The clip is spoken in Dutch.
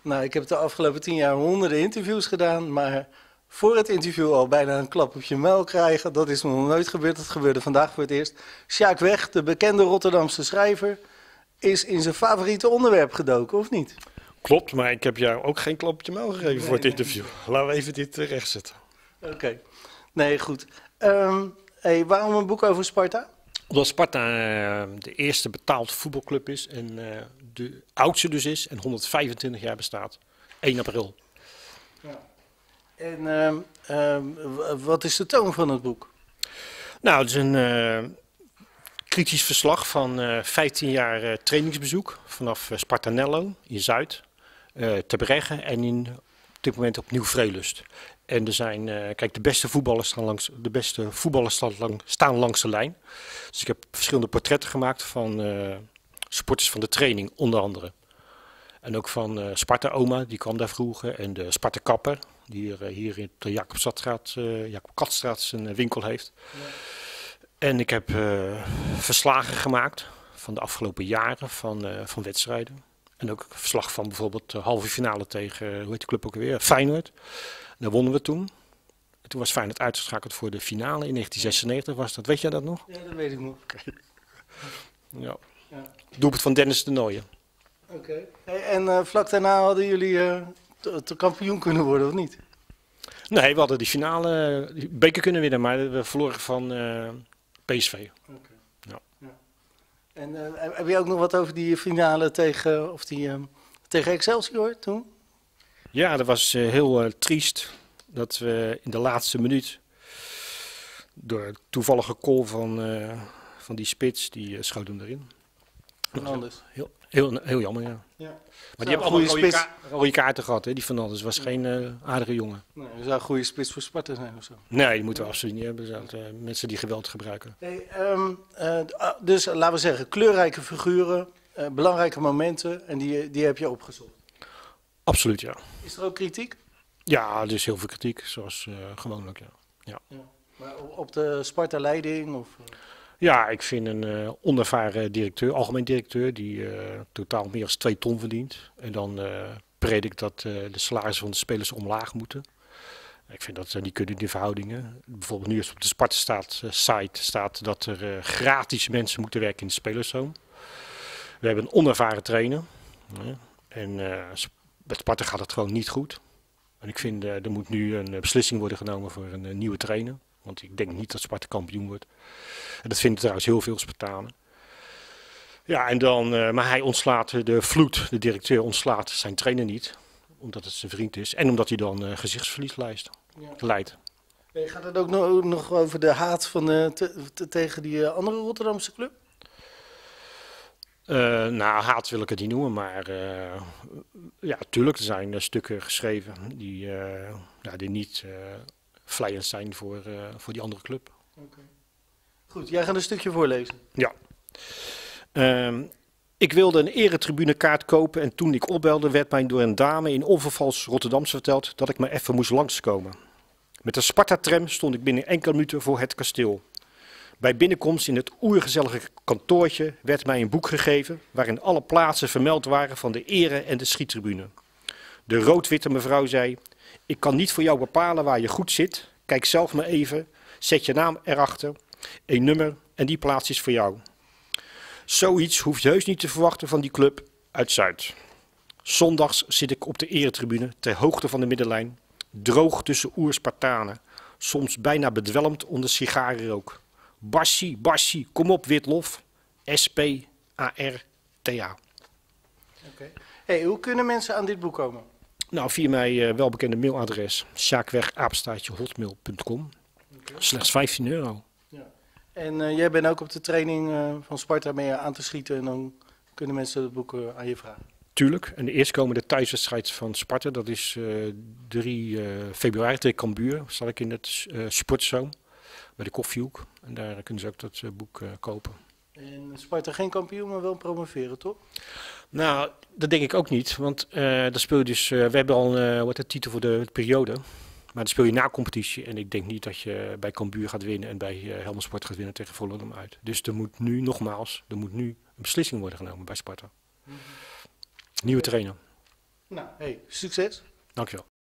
Nou, ik heb de afgelopen 10 jaar honderden interviews gedaan, maar voor het interview al bijna een klap op je muil krijgen, dat is me nog nooit gebeurd. Dat gebeurde vandaag voor het eerst. Sjaak Weg, de bekende Rotterdamse schrijver, is in zijn favoriete onderwerp gedoken, of niet? Klopt, maar ik heb jou ook geen klap op je muil gegeven voor het interview. Laten we even dit rechtzetten. Oké. Nee, goed. Hey, waarom een boek over Sparta? Omdat Sparta de eerste betaald voetbalclub is en de oudste dus is en 125 jaar bestaat. 1 april. Ja. En wat is de toon van het boek? Nou, het is een kritisch verslag van 15 jaar trainingsbezoek vanaf Spartanello in Zuid, Ter Breggen en op dit moment op Nieuw-Vreelust. En er zijn, kijk, de beste voetballers staan langs de lijn. Dus ik heb verschillende portretten gemaakt van supporters van de training, onder andere. En ook van Sparta Oma, die kwam daar vroeger. En de Sparta Kapper, die hier in de Jacob Katstraat zijn winkel heeft. Ja. En ik heb verslagen gemaakt van de afgelopen jaren van wedstrijden. En ook verslag van bijvoorbeeld de halve finale tegen, hoe heet de club ook alweer, Feyenoord. Daar wonnen we toen. En toen was Feyenoord uitgeschakeld voor de finale in 1996 was dat. Weet jij dat nog? Ja, dat weet ik nog. Okay. Ja. Doelpunt van Dennis de Nooijen. Oké. Hey, en vlak daarna hadden jullie te kampioen kunnen worden, of niet? Nee, we hadden die finale die beker kunnen winnen, maar we verloren van PSV. Okay. Ja. Ja. En heb je ook nog wat over die finale tegen Excelsior toen? Ja, dat was heel triest dat we in de laatste minuut door toevallige call van die spits, die schoot hem erin. Fernandes. Heel jammer, ja. Ja. Maar die hebben allemaal rode kaarten gehad, hè? Die Fernandes was geen aardige jongen. Nee, dat zou een goede spits voor Sparta zijn of zo. Nee, die moeten we absoluut niet hebben. Dat mensen die geweld gebruiken. Hey, dus laten we zeggen, kleurrijke figuren, belangrijke momenten en die heb je opgezocht. Absoluut, ja. Is er ook kritiek? Ja, er is heel veel kritiek, zoals gewoonlijk, ja. Ja. Maar op de Sparta-leiding? Of? Ja, ik vind een onervaren directeur, algemeen directeur, die totaal meer dan 2 ton verdient. En dan predikt dat de salarissen van de spelers omlaag moeten. Ik vind dat niet kunnen in die verhoudingen. Bijvoorbeeld nu op de Sparta-site staat dat er gratis mensen moeten werken in de spelerszone. We hebben een onervaren trainer. En met Sparta gaat het gewoon niet goed. En ik vind er moet nu een beslissing worden genomen voor een nieuwe trainer. Want ik denk niet dat Sparta kampioen wordt. En dat vinden trouwens heel veel Spartanen. Ja, en dan, maar hij ontslaat de Vloed, de directeur, ontslaat zijn trainer niet. Omdat het zijn vriend is. En omdat hij dan gezichtsverlies leidt. Gaat het ook nog over de haat van tegen die andere Rotterdamse club? Nou, haat wil ik het niet noemen, maar ja, tuurlijk, er zijn stukken geschreven die niet vleiend zijn voor die andere club. Okay. Goed, jij gaat een stukje voorlezen. Ja. Ik wilde een eretribunekaart kopen en toen ik opbelde werd mij door een dame in onvervals Rotterdams verteld dat ik maar even moest langskomen. Met de Sparta-tram stond ik binnen enkele minuten voor het kasteel. Bij binnenkomst in het oergezellige kantoortje werd mij een boek gegeven waarin alle plaatsen vermeld waren van de ere- en de schiettribune. De rood-witte mevrouw zei, ik kan niet voor jou bepalen waar je goed zit, kijk zelf maar even, zet je naam erachter, een nummer en die plaats is voor jou. Zoiets hoef je heus niet te verwachten van die club uit Zuid. Zondags zit ik op de eretribune ter hoogte van de middenlijn, droog tussen oerspartanen, soms bijna bedwelmd onder sigarenrook. Bassie, Bassie, kom op Witlof, S-P-A-R-T-A. Okay. Hey, hoe kunnen mensen aan dit boek komen? Nou, via mijn welbekende mailadres, sjaakwegapenstaartje@hotmail.com. Okay. Slechts €15. Ja. En jij bent ook op de training van Sparta mee aan te schieten en dan kunnen mensen het boek aan je vragen? Tuurlijk. En de eerstkomende thuiswedstrijd van Sparta, dat is 3 februari tegen Cambuur. Zal ik in het sportzone bij de Koffiehoek. En daar kunnen ze ook dat boek kopen. En Sparta geen kampioen, maar wel promoveren, toch? Nou, dat denk ik ook niet. Want dan speel je dus, we hebben al de titel voor de periode. Maar dan speel je na competitie. En ik denk niet dat je bij Cambuur gaat winnen en bij Helmond Sport gaat winnen tegen Volendam uit. Dus er moet nu, nogmaals, een beslissing worden genomen bij Sparta. Nieuwe trainer. Nou, hey, succes. Dankjewel.